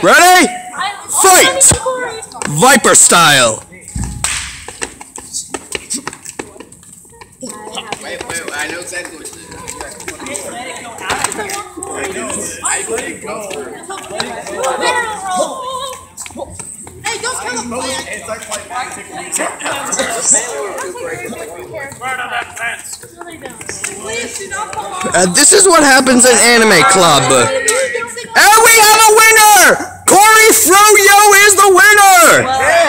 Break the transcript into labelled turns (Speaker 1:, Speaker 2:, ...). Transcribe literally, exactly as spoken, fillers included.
Speaker 1: Ready? Fight! Viper style.
Speaker 2: Wait, wait, I know exactly what to do. I let it go.
Speaker 3: Hey, don't kill him.
Speaker 1: Uh, this is what happens in Anime Club. And we have a winner! Corey Froyo is the winner!